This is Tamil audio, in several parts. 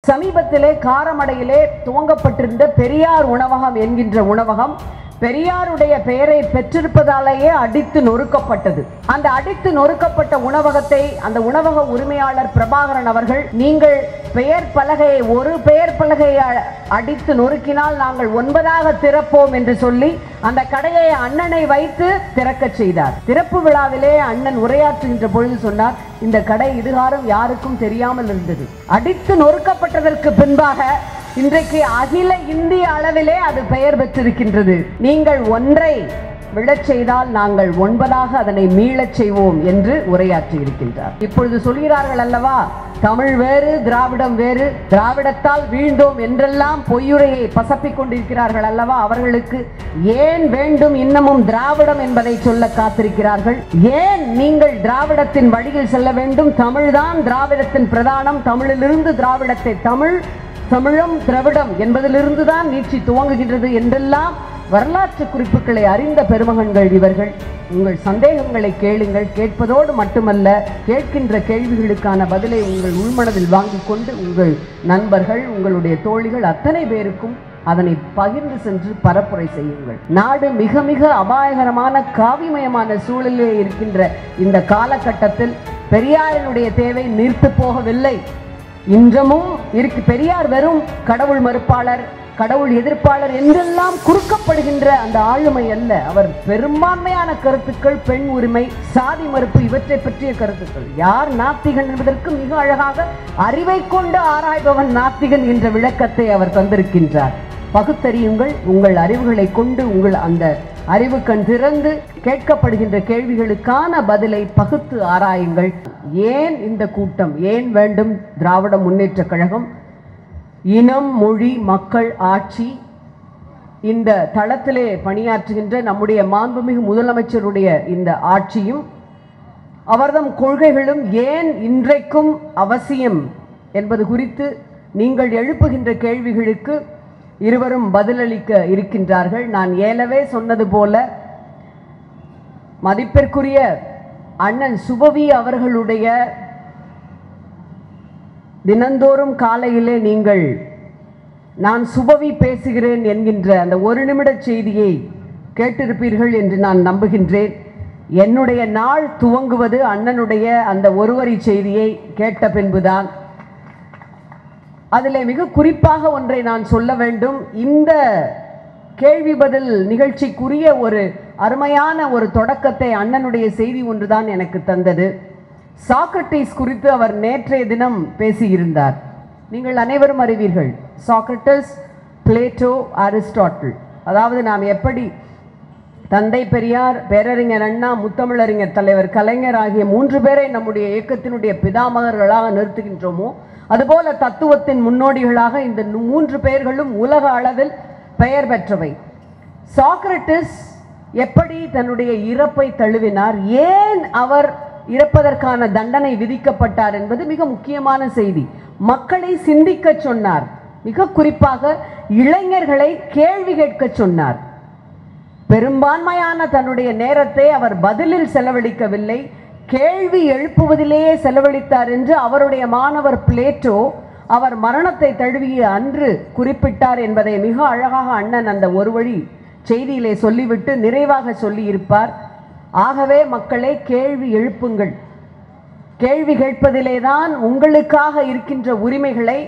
சமீபத்திலே காரமடையிலே துவங்கப்பட்டிருந்த பெரியார் உணவகம் என்கின்ற உணவகம் பெரியாருடைய பெயரை பெற்றிருப்பதாலேயே அடித்து நொறுக்கப்பட்டது. அந்த அடித்து நொறுக்கப்பட்ட உணவகத்தை அந்த உணவக உரிமையாளர் பிரபாகரன் அவர்கள், நீங்கள் பெயர் பலகையை ஒரு பெயர் பலகையை அடித்து நொறுக்கினால் நாங்கள் 9ஆக திறப்போம் என்று சொல்லி அந்த கடையை அண்ணனை வைத்து திறக்க செய்தார். திறப்பு விழாவிலே அண்ணன் உரையாற்றுகின்ற பொழுது சொன்னார், இந்த கடை இதுகாரம் யாருக்கும் தெரியாமல் இருந்தது. அடித்து நொறுக்கப்பட்டதற்கு பின்பாக இன்றைக்கு அகில இந்திய அளவிலே அது பெயர் பெற்றிருக்கின்றது. நீங்கள் ஒன்றை விழச் செய்தால் நாங்கள் 9ஆக அதனை மீளச் செய்வோம் என்று உரையாற்றி இருக்கின்றார். இப்பொழுது சொல்கிறார்கள் அல்லவா, தமிழ் வேறு திராவிடம் வேறு, திராவிடத்தால் வீழ்ந்தோம் என்றெல்லாம் பொய்யுரையை பசப்பிக் கொண்டிருக்கிறார்கள் அல்லவா, அவர்களுக்கு ஏன் வேண்டும் இன்னமும் திராவிடம் என்பதை சொல்ல காத்திருக்கிறார்கள். ஏன் நீங்கள் திராவிடத்தின் வழியில் செல்ல வேண்டும்? தமிழ்தான் திராவிடத்தின் பிரதானம். தமிழிலிருந்து திராவிடத்தை தமிழும் திராவிடம் என்பதிலிருந்து தான் நீட்சி துவங்குகின்றது என்றெல்லாம் வரலாற்று குறிப்புகளை அறிந்த பெருமகன்கள் இவர்கள். உங்கள் சந்தேகங்களை கேளுங்கள். கேட்பதோடு மட்டுமல்ல, கேட்கின்ற கேள்விகளுக்கான பதிலை உங்கள் உள்மனதில் வாங்கிக் கொண்டு உங்கள் நண்பர்கள், உங்களுடைய தோழிகள் அத்தனை பேருக்கும் அதனை பகிர்ந்து சென்று பரப்புரை செய்யுங்கள். நாடு மிக மிக அபாயகரமான காவிமயமான சூழலிலே இருக்கின்ற இந்த காலகட்டத்தில் பெரியாரினுடைய தேவை நீர்த்து போகவில்லை. இன்றமும் இருக்கு. பெரியார் வெறும் கடவுள் மறுப்பாளர், கடவுள் எதிர்ப்பாளர் என்றெல்லாம் குறுக்கப்படுகின்ற அந்த ஆளுமை அல்ல. அவர் பெரும்பான்மையான கருத்துக்கள், பெண் உரிமை, சாதி மறுப்பு, இவற்றை பற்றிய கருத்துக்கள். யார் நாத்திகன் என்பதற்கு மிக அழகாக அறிவை கொண்டு ஆராய்பவன் நாத்திகன் என்ற விளக்கத்தை அவர் தந்திருக்கின்றார். பகுத்தறியுங்கள். உங்கள் அறிவுகளை கொண்டு உங்கள் அந்த அறிவு கண் திறந்து கேட்கப்படுகின்ற கேள்விகளுக்கான பதிலை பகுத்து ஆராயுங்கள். ஏன் இந்த கூட்டம்? ஏன் வேண்டும் திராவிட முன்னேற்ற கழகம்? இனம், மொழி, மக்கள், ஆட்சி, இந்த தளத்திலே பணியாற்றுகின்ற நம்முடைய மாண்புமிகு முதலமைச்சருடைய இந்த ஆட்சியும் அவர்தம் கொள்கைகளும் ஏன் இன்றைக்கும் அவசியம் என்பது குறித்து நீங்கள் எழுப்புகின்ற கேள்விகளுக்கு இருவரும் பதிலளிக்க இருக்கின்றார்கள். நான் ஏலவே சொன்னது போல மதிப்பிற்குரிய அண்ணன் சுபவி அவர்களுடைய தினந்தோறும் காலையிலே நீங்கள் நான் சுபவி பேசுகிறேன் என்கின்ற அந்த ஒரு நிமிட செய்தியை கேட்டிருப்பீர்கள் என்று நான் நம்புகின்றேன். என்னுடைய நாள் துவங்குவது அண்ணனுடைய அந்த ஒருவரி செய்தியை கேட்ட பின்புதான். அதில் மிக குறிப்பாக ஒன்றை நான் சொல்ல வேண்டும். இந்த கேள்வி பதில் நிகழ்ச்சிக்குரிய ஒரு அருமையான ஒரு தொடக்கத்தை அண்ணனுடைய செய்தி ஒன்றுதான் எனக்கு தந்தது. சாக்ரட்டிஸ் குறித்து அவர் நேற்றைய தினம் பேசியிருந்தார். நீங்கள் அனைவரும் அறிவீர்கள், சாக்ரட்டிஸ், பிளேட்டோ, அரிஸ்டாட்டில். அதாவது நாம் எப்படி தந்தை பெரியார், பேரறிஞர் அண்ணா, முத்தமிழறிஞர் தலைவர் கலைஞர் ஆகிய 3 பேரை நம்முடைய இயக்கத்தினுடைய பிதாமகர்களாக நிறுத்துகின்றோமோ, அதுபோல தத்துவத்தின் முன்னோடிகளாக இந்த 3 பேர்களும் உலக அளவில் பெயர் பெற்றவை. சாக்ரட்டிஸ் எப்படி தன்னுடைய இறப்பை தழுவினார், ஏன் அவர் இறப்பதற்கான தண்டனை விதிக்கப்பட்டார் என்பது மிக முக்கியமான செய்தி. மக்களை சிந்திக்க சொன்னார். மிக குறிப்பாக இளைஞர்களை கேள்வி கேட்க சொன்னார். பெரும்பான்மையான தன்னுடைய நேரத்தை அவர் பதிலில் செலவழிக்கவில்லை, கேள்வி எழுப்புவதிலேயே செலவழித்தார் என்று அவருடைய மாணவர் பிளேட்டோ அவர் மரணத்தை தழுவிய அன்று குறிப்பிட்டார் என்பதை மிக அழகாக அண்ணன் அந்த ஒரு வழி செய்தியிலே சொல்லிவிட்டு நிறைவாக சொல்லியிருப்பார். ஆகவே மக்களை கேள்வி எழுப்புங்கள். கேள்வி கேட்பதிலே தான் உங்களுக்காக இருக்கின்ற உரிமைகளை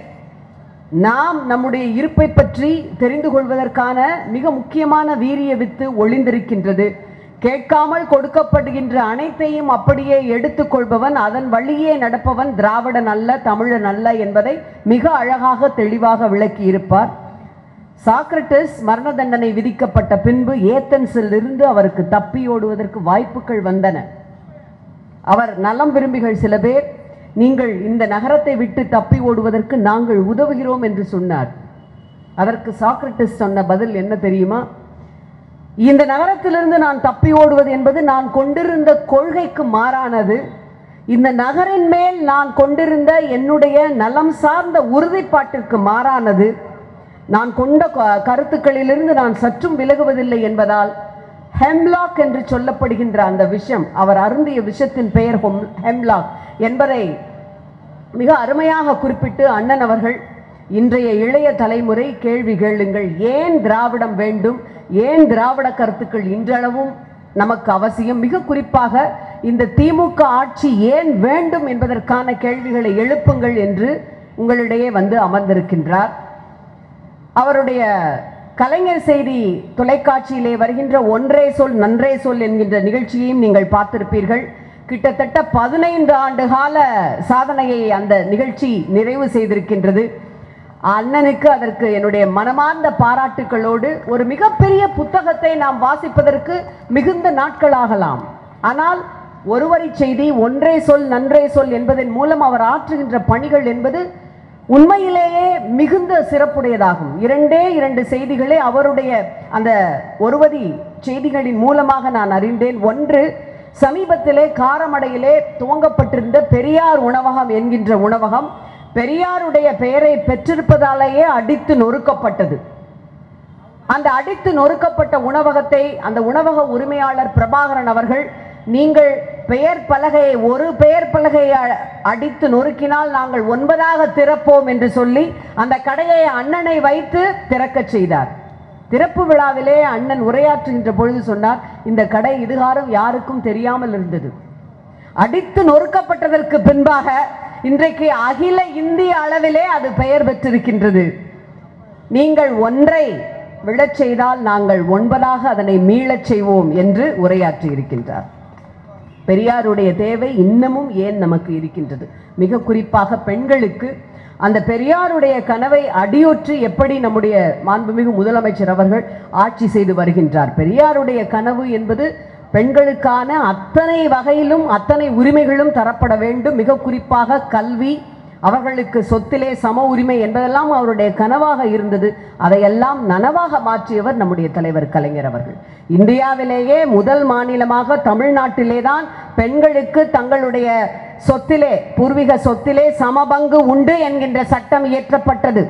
நாம் நம்முடைய இருப்பை பற்றி தெரிந்து கொள்வதற்கான மிக முக்கியமான வீரிய வித்து ஒளிந்திருக்கின்றது. கேட்காமல் கொடுக்கப்படுகின்ற அனைத்தையும் அப்படியே எடுத்துக்கொள்பவன், அதன் வழியே நடப்பவன் திராவிடன் அல்ல, தமிழன் அல்ல என்பதை மிக அழகாக தெளிவாக விளக்கி இருப்பார். சாக்ரட்டிஸ் மரண தண்டனை விதிக்கப்பட்ட பின்பு ஏத்தன்ஸில் இருந்து அவருக்கு தப்பியோடுவதற்கு வாய்ப்புகள் வந்தன. அவர் நலம் விரும்பிகள் சில பேர், நீங்கள் இந்த நகரத்தை விட்டு தப்பி ஓடுவதற்கு நாங்கள் உதவுகிறோம் என்று சொன்னார். அதற்கு சாக்ரட்டிஸ் சொன்ன பதில் என்ன தெரியுமா? இந்த நகரத்திலிருந்து நான் தப்பி ஓடுவது என்பது நான் கொண்டிருந்த கொள்கைக்கு மாறானது. இந்த நகரின் மேல் நான் கொண்டிருந்த என்னுடைய நலம் சார்ந்த உறுதிப்பாட்டிற்கு மாறானது. நான் கொண்ட கருத்துக்களிலிருந்து நான் சற்றும் விலகுவதில்லை என்பதால் ஹெம்லாக் என்று சொல்லப்படுகின்ற அந்த விஷம், அவர் அருந்திய விஷத்தின் பெயர் ஹெம்லாக் என்பதை மிக அருமையாக குறிப்பிட்டு அண்ணன் அவர்கள் இன்றைய இளைய தலைமுறை கேள்வி கேளுங்கள். ஏன் திராவிடம் வேண்டும், ஏன் திராவிட கருத்துக்கள் இன்றளவும் நமக்கு அவசியம், மிக குறிப்பாக இந்த திமுக ஆட்சி ஏன் வேண்டும் என்பதற்கான கேள்விகளை எழுப்புங்கள் என்று உங்களிடையே வந்து அமர்ந்திருக்கின்றார். அவருடைய கலைஞர் செய்தி தொலைக்காட்சியிலே வருகின்ற ஒன்றே சொல் நன்றே சொல் என்கின்ற நிகழ்ச்சியையும் நீங்கள் பார்த்திருப்பீர்கள். கிட்டத்தட்ட 15 ஆண்டு கால சாதனையை அந்த நிகழ்ச்சி நிறைவு செய்திருக்கின்றது. அண்ணனுக்கு அதற்கு என்னுடைய மனமார்ந்த பாராட்டுக்களோடு, ஒரு மிகப்பெரிய புத்தகத்தை நாம் வாசிப்பதற்கு மிகுந்த நாட்களாகலாம். ஆனால் ஒருவரி செய்தி ஒன்றே சொல் நன்றே சொல் என்பதன் மூலம் அவர் ஆற்றுகின்ற பணிகள் என்பது உண்மையிலேயே மிகுந்த சிறப்புடையதாகும். 2 செய்திகளே அவருடைய அந்த ஒருவரி செய்திகளின் மூலமாக நான் அறிந்தேன். ஒன்று, சமீபத்திலே காரமடையிலே துவங்கப்பட்டிருந்த பெரியார் உணவகம் என்கின்ற உணவகம் பெரியாருடைய பெயரை பெற்றிருப்பதாலேயே அடித்து நொறுக்கப்பட்டது. அந்த அடித்து நொறுக்கப்பட்ட உணவகத்தை அந்த உணவக உரிமையாளர் பிரபாகரன் அவர்கள், நீங்கள் பெயர் பலகையை ஒரு பெயர் பலகையை அடித்து நொறுக்கினால் நாங்கள் 9ஆக திறப்போம் என்று சொல்லி அந்த கடையை அண்ணனை வைத்து திறக்க செய்தார். திறப்பு விழாவிலே அண்ணன் உரையாற்றுகின்ற பொழுது சொன்னார், இந்த கடை இதுகாரம் யாருக்கும் தெரியாமல் இருந்தது. அடித்து நொறுக்கப்பட்டதற்கு பின்பாக இன்றைக்கு அகில இந்திய அளவிலே அது பெயர் பெற்றிருக்கின்றது. நீங்கள் ஒன்றை விழச் செய்தால் நாங்கள் 9ஆக அதனை மீளச் செய்வோம் என்று உரையாற்றி இருக்கின்றார். பெரியாருடைய தேவை இன்னமும் ஏன் நமக்கு இருக்கின்றது? மிக குறிப்பாக பெண்களுக்கு அந்த பெரியாருடைய கனவை அடியொற்றி எப்படி நம்முடைய மாண்புமிகு முதலமைச்சர் அவர்கள் ஆட்சி செய்து வருகின்றார். பெரியாருடைய கனவு என்பது பெண்களுக்கான அத்தனை வகையிலும் அத்தனை உரிமைகளும் தரப்பட வேண்டும். மிக குறிப்பாக கல்வி, அவர்களுக்கு சொத்திலே சம உரிமை என்பதெல்லாம் அவருடைய கனவாக இருந்தது. அதையெல்லாம் நனவாக மாற்றியவர் நம்முடைய தலைவர் கலைஞர் அவர்கள். இந்தியாவிலேயே முதல் மாநிலமாக தமிழ்நாட்டிலே தான் பெண்களுக்கு தங்களுடைய சொத்திலே, பூர்வீக சொத்திலே சமபங்கு உண்டு என்கின்ற சட்டம் இயற்றப்பட்டது.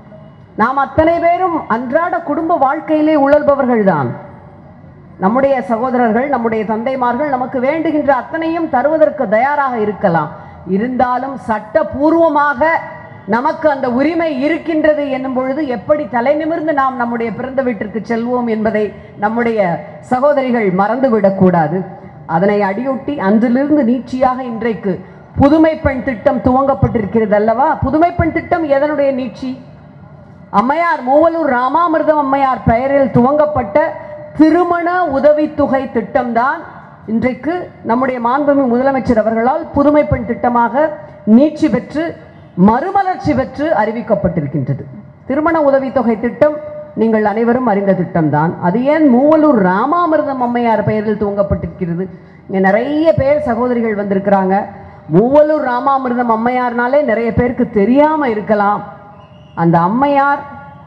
நாம் அத்தனை பேரும் அன்றாட குடும்ப வாழ்க்கையிலே உழல்பவர்கள் தான். நம்முடைய சகோதரர்கள், நம்முடைய தந்தைமார்கள் நமக்கு வேண்டுகின்ற அத்தனையும் தருவதற்கு தயாராக இருக்கலாம். இருந்தாலும் சட்டபூர்வமாக நமக்கு அந்த உரிமை இருக்கின்றது என்னும் பொழுது எப்படி தலை நிமிர்ந்து நாம் நம்முடைய பிறந்த வீட்டிற்கு செல்வோம் என்பதை நம்முடைய சகோதரிகள் மறந்துவிடக்கூடாது. அதனை அடியொட்டி அன்றிலிருந்து நீட்சியாக இன்றைக்கு புதுமை பெண் திட்டம் துவங்கப்பட்டிருக்கிறது அல்லவா? புதுமை பெண் திட்டம் எதனுடைய நீட்சி? அம்மையார் மூவலூர் ராமாமிர்தம் அம்மையார் பெயரில் துவங்கப்பட்ட திருமண உதவித்தொகை திட்டம்தான் இன்றைக்கு நம்முடைய மாண்புமிகு முதலமைச்சர் அவர்களால் புதுமை பெண் திட்டமாக நீட்சி பெற்று மறுமலர்ச்சி பெற்று அறிவிக்கப்பட்டிருக்கின்றது. திருமண உதவித்தொகை திட்டம் நீங்கள் அனைவரும் அறிந்த திட்டம்தான். அது ஏன் மூவலூர் ராமாமிர்தம் அம்மையார் பெயரில் துவங்கப்பட்டிருக்கிறது? இங்கே நிறைய பேர் சகோதரிகள் வந்திருக்கிறாங்க. மூவலூர் ராமாமிர்தம் அம்மையார்னாலே நிறைய பேருக்கு தெரியாமல் இருக்கலாம். அந்த அம்மையார்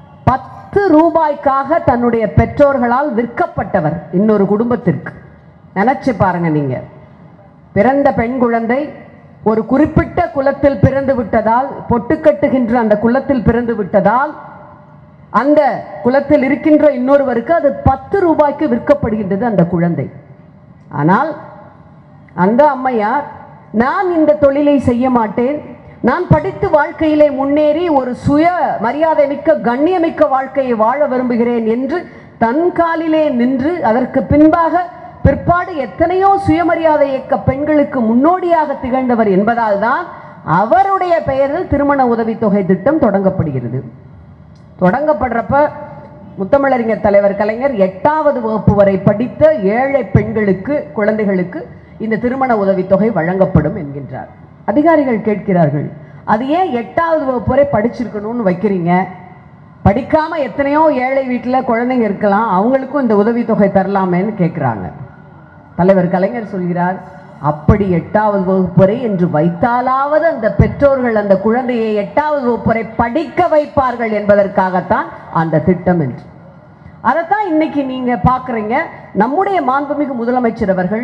10 ரூபாய்க்காக தன்னுடைய பெற்றோர்களால் விற்கப்பட்டவர் இன்னொரு குடும்பத்திற்கு. நினைச்சு பாருங்க, நீங்க பிறந்த பெண் குழந்தை ஒரு குறிப்பிட்ட குலத்தில் பிறந்து விட்டதால், பொட்டுக்கட்டுகின்ற அந்த குலத்தில் பிறந்து விட்டதால், அந்த குலத்தில் இருக்கின்ற இன்னொருவருக்கு அது 10 ரூபாய்க்கு விற்கப்படுகின்றது அந்த குழந்தை. ஆனால் அந்த அம்மையார், நான் இந்த தொழிலை செய்ய மாட்டேன், நான் படித்து வாழ்க்கையிலே முன்னேறி ஒரு சுய மரியாதை மிக்க கண்ணியமிக்க வாழ்க்கையை வாழ விரும்புகிறேன் என்று தன் காலிலே நின்று அதற்கு பிற்பாடு எத்தனையோ சுயமரியாதை இயக்க பெண்களுக்கு முன்னோடியாக திகழ்ந்தவர் என்பதால் தான் அவருடைய பெயரில் திருமண உதவித்தொகை திட்டம் தொடங்கப்படுகிறது. தொடங்கப்படுறப்ப முத்தமிழறிஞர் தலைவர் கலைஞர் 8வது வகுப்பு வரை படித்த ஏழை பெண்களுக்கு, குழந்தைகளுக்கு இந்த திருமண உதவித்தொகை வழங்கப்படும் என்கின்றார். அதிகாரிகள் கேட்கிறார்கள், அது ஏன் 8வது வகுப்பு வரை படிச்சிருக்கணும்னு வைக்கிறீங்க? படிக்காம எத்தனையோ ஏழை வீட்டில் குழந்தைங்க இருக்கலாம், அவங்களுக்கும் இந்த உதவித்தொகை தரலாமேன்னு கேட்குறாங்க. தலைவர் கலைஞர் சொல்கிறார், அப்படி 8வது வகுப்பு வரை என்று வைத்தாலாவது அந்த பெற்றோர்கள் அந்த குழந்தையை 8வது வகுப்பு வரை படிக்க வைப்பார்கள் என்பதற்காகத்தான் அந்த திட்டம் என்று. அதைத்தான் இன்னைக்கு நீங்க பார்க்குறீங்க. நம்முடைய மாண்புமிகு முதலமைச்சர் அவர்கள்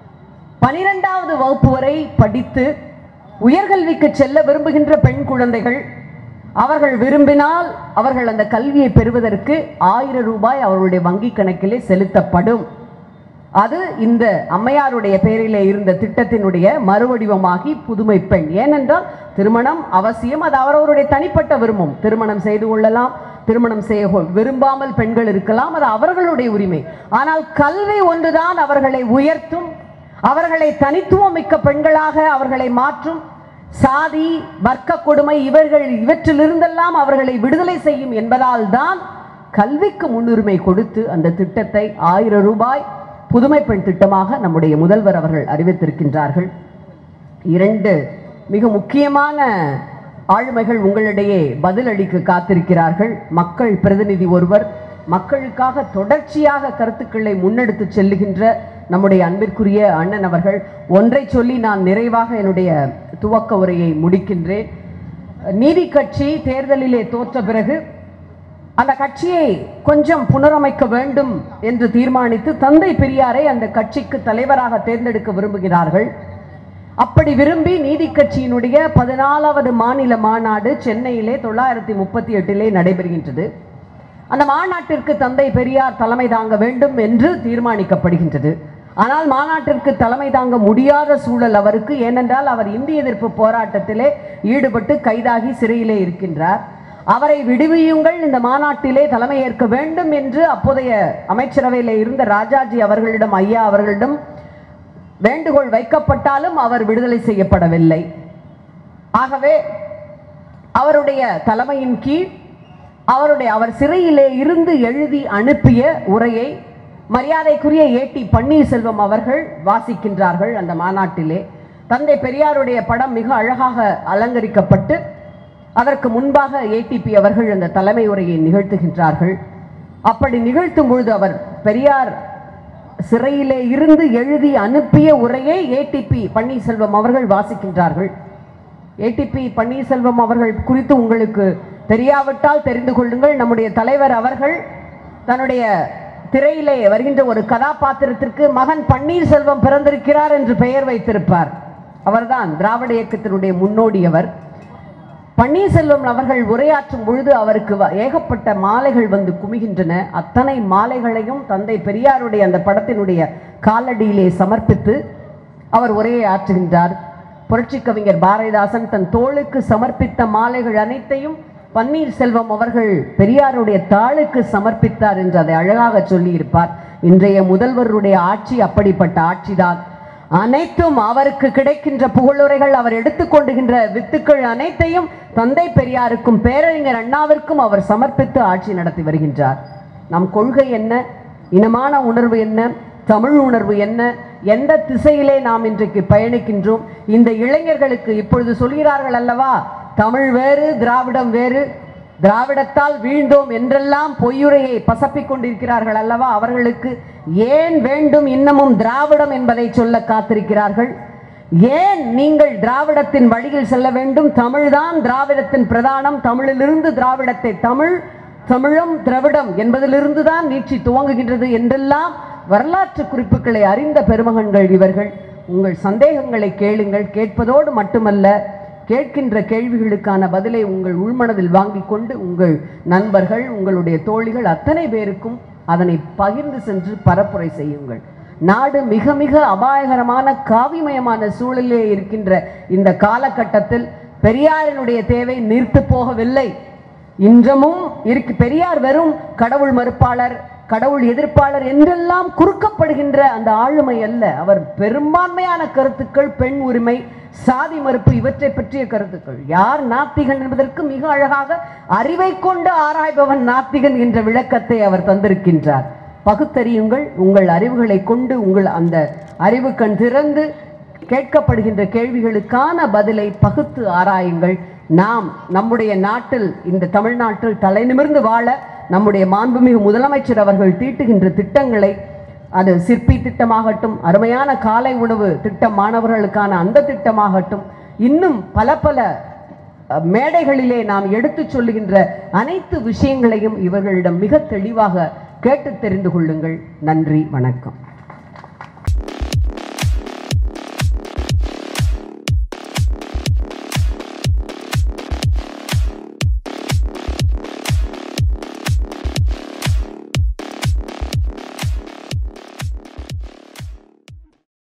12வது வகுப்பு வரை படித்து உயர்கல்விக்கு செல்ல விரும்புகின்ற பெண் குழந்தைகள், அவர்கள் விரும்பினால் அவர்கள் அந்த கல்வியை பெறுவதற்கு 1000 ரூபாய் அவருடைய வங்கி கணக்கிலே செலுத்தப்படும். அது இந்த அம்மையாருடைய பெயரிலே இருந்த திட்டத்தினுடைய மறுவடிவமாகி புதுமை பெண். ஏனென்றால் திருமணம் அவசியம், அது அவரவருடைய தனிப்பட்ட விருப்பம். திருமணம் செய்து கொள்ளலாம், திருமணம் செய்ய விரும்பாமல் பெண்கள் இருக்கலாம், அது அவர்களுடைய உரிமை. ஆனால் கல்வி ஒன்றுதான் அவர்களை உயர்த்தும், அவர்களை தனித்துவம் மிக்க பெண்களாக அவர்களை மாற்றும். சாதி வர்க்க கொடுமை இவற்றிலிருந்தெல்லாம் அவர்களை விடுதலை செய்யும் என்பதால் தான் கல்விக்கு முன்னுரிமை கொடுத்து அந்த திட்டத்தை 1000 ரூபாய் புதுமை பெண் திட்டமாக நம்முடைய முதல்வர் அவர்கள் அறிவித்திருக்கின்றார்கள். 2 மிக முக்கியமான ஆளுமைகள் உங்களிடையே பதிலளிக்க காத்திருக்கிறார்கள். மக்கள் பிரதிநிதி ஒருவர், மக்களுக்காக தொடர்ச்சியாக கருத்துக்களை முன்னெடுத்து செல்லுகின்ற நம்முடைய அன்பிற்குரிய அண்ணன் அவர்கள். ஒன்றை சொல்லி நான் நிறைவாக என்னுடைய துவக்க உரையை முடிக்கின்றேன். நீதி கட்சி தேர்தலிலே தோற்ற பிறகு அந்த கட்சியை கொஞ்சம் புனரமைக்க வேண்டும் என்று தீர்மானித்து தந்தை பெரியாரை அந்த கட்சிக்கு தலைவராக தேர்ந்தெடுக்க விரும்புகிறார்கள். அப்படி விரும்பி நீதி கட்சியினுடைய 14வது மாநில மாநாடு சென்னையிலே 1938 நடைபெறுகின்றது. அந்த மாநாட்டிற்கு தந்தை பெரியார் தலைமை தாங்க வேண்டும் என்று தீர்மானிக்கப்படுகின்றது. ஆனால் மாநாட்டிற்கு தலைமை தாங்க முடியாத சூழல் அவருக்கு. ஏனென்றால் அவர் இந்திய எதிர்ப்பு போராட்டத்திலே ஈடுபட்டு கைதாகி சிறையிலே இருக்கின்றார். அவரை விடுவியுங்கள், இந்த மாநாட்டிலே தலைமை ஏற்க வேண்டும் என்று அப்போதைய அமைச்சரவையில் இருந்த ராஜாஜி அவர்களிடம், ஐயா அவர்களிடம் வேண்டுகோள் வைக்கப்பட்டாலும் அவர் விடுதலை செய்யப்படவில்லை. ஆகவே அவருடைய தலைமையின் கீழ் அவர் சிறையிலே இருந்து எழுதி அனுப்பிய உரையை மரியாதைக்குரிய ஏடி பன்னீர்செல்வம் அவர்கள் வாசிக்கின்றார்கள். அந்த மாநாட்டிலே தந்தை பெரியாருடைய படம் மிக அழகாக அலங்கரிக்கப்பட்டு அதற்கு முன்பாக ஏடிபி அவர்கள் அந்த தலைமை உரையை நிகழ்த்துகின்றார்கள். அப்படி நிகழ்த்தும் பொழுது அவர் பெரியார் சிறையிலே இருந்து எழுதி அனுப்பிய உரையை ஏடிபி பன்னீர்செல்வம் அவர்கள் வாசிக்கின்றார்கள். ஏடிபி பன்னீர்செல்வம் அவர்கள் குறித்து உங்களுக்கு தெரியாவிட்டால் தெரிந்து கொள்ளுங்கள். நம்முடைய தலைவர் அவர்கள் தன்னுடைய திரையிலே வருகின்ற ஒரு கதாபாத்திரத்திற்கு மகன் பன்னீர்செல்வம் பிறந்திருக்கிறார் என்று பெயர் வைத்திருப்பார். அவர்தான் திராவிட இயக்கத்தினுடைய முன்னோடியவர். பன்னீர்செல்வம் அவர்கள் உரையாற்றும் பொழுது அவருக்கு ஏகப்பட்ட மாலைகள் வந்து குமிகின்றன. அத்தனை மாலைகளையும் தந்தை பெரியாருடைய அந்த படத்தினுடைய காலடியிலே சமர்ப்பித்து அவர் உரையை ஆற்றுகின்றார். புரட்சி கவிஞர் பாரதிதாசன் தன் தோளுக்கு சமர்ப்பித்த மாலைகள் அனைத்தையும் பன்னீர்செல்வம் அவர்கள் பெரியாருடைய தாளுக்கு சமர்ப்பித்தார் என்று அதை அழகாக சொல்லியிருப்பார். இன்றைய முதல்வருடைய ஆட்சி அப்படிப்பட்ட ஆட்சிதான். அனைத்தும் அவருக்கு கிடைக்கின்ற புகழுரைகள், அவர் எடுத்துக்கொண்டுகின்ற வித்துக்கள் அனைத்தையும் தந்தை பெரியாருக்கும் பேரறிஞர் அண்ணாவிற்கும் அவர் சமர்ப்பித்து ஆட்சி நடத்தி வருகின்றார். நம் கொள்கை என்ன, இனமான உணர்வு என்ன, தமிழ் உணர்வு என்ன, எந்த திசையிலே நாம் இன்றைக்கு பயணிக்கின்றோம்? இந்த இளைஞர்களுக்கு இப்பொழுது சொல்கிறார்கள் அல்லவா, தமிழ் வேறு திராவிடம் வேறு, திராவிடத்தால் வீழ்ந்தோம் என்றெல்லாம் பொய்யுரையை பசப்பிக் கொண்டிருக்கிறார்கள் அல்லவா, அவர்களுக்கு ஏன் வேண்டும் இன்னமும் திராவிடம் என்பதை சொல்ல காத்திருக்கிறார்கள். ஏன் நீங்கள் திராவிடத்தின் வழியில் செல்ல வேண்டும்? தமிழ்தான் திராவிடத்தின் பிரதானம். தமிழிலிருந்து திராவிடத்தை தமிழும் திராவிடம் என்பதிலிருந்து தான் நீட்சி துவங்குகின்றது என்றெல்லாம் வரலாற்று குறிப்புகளை அறிந்த பெருமகன்கள் இவர்கள். உங்கள் சந்தேகங்களை கேளுங்கள். கேட்பதோடு மட்டுமல்ல, கேட்கின்ற கேள்விகளுக்கான பதிலை உங்கள் உள்மனதில் வாங்கி கொண்டு உங்கள் நண்பர்கள், உங்களுடைய தோழிகள் அத்தனை பேருக்கும் அதனை பகிர்ந்து சென்று பரப்புரை செய்யுங்கள். நாடு மிக மிக அபாயகரமான காவிமயமான சூழலிலே இருக்கின்ற இந்த காலகட்டத்தில் பெரியாரினுடைய தேவை நீர்த்து போகவில்லை. இன்றமும் பெரியார் வெறும் கடவுள் மறுப்பாளர், கடவுள் எதிர்ப்பாளர் என்றெல்லாம் குறுக்கப்படுகின்ற அந்த ஆளுமை அல்ல. அவர் பெரும்பான்மையான கருத்துக்கள், பெண் உரிமை, சாதி மறுப்பு, இவற்றை பற்றிய கருத்துக்கள். யார் நாத்திகன் என்பதற்கு மிக அழகாக அறிவை கொண்டு ஆராய்பவன் நாத்திகன் என்ற விளக்கத்தை அவர் தந்திருக்கின்றார். பகுத்தறியுங்கள். உங்கள் அறிவுகளை கொண்டு உங்கள் அந்த அறிவு கண் திறந்து கேட்கப்படுகின்ற கேள்விகளுக்கான பதிலை பகுத்து ஆராயுங்கள். நாம் நம்முடைய நாட்டில், இந்த தமிழ்நாட்டில் தலை நிமிர்ந்து வாழ நம்முடைய மாண்புமிகு முதலமைச்சர் அவர்கள் தீட்டுகின்ற திட்டங்களை, அது சிற்பி திட்டமாகட்டும், அருமையான காலை உணவு திட்டம் மாணவர்களுக்கான அந்த திட்டமாகட்டும், இன்னும் பல பல மேடைகளிலே நாம் எடுத்து சொல்லுகின்ற அனைத்து விஷயங்களையும் இவர்களிடம் மிக தெளிவாக கேட்டு தெரிந்து கொள்ளுங்கள். நன்றி, வணக்கம்.